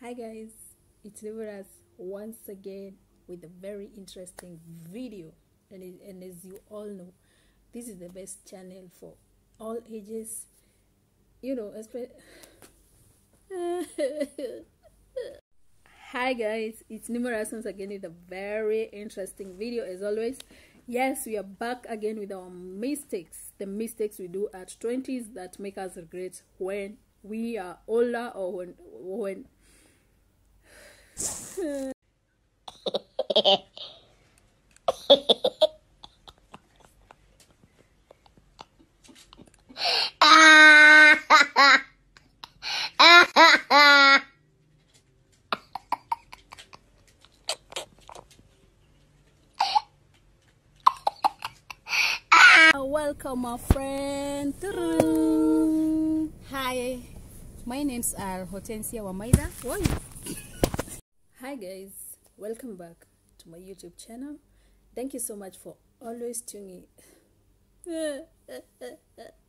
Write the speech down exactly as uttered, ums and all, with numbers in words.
Hi guys, it's Liberas once again with a very interesting video, and, it, and as you all know, this is the best channel for all ages, you know. Espe- Hi guys, it's Numerous once again with a very interesting video as always. Yes, we are back again with our mistakes, the mistakes we do at twenties that make us regret when we are older or when when welcome my friend. Hi, my name's are Hortensia Wamaida. What? Hi guys, welcome back to my YouTube channel. Thank you so much for always tuning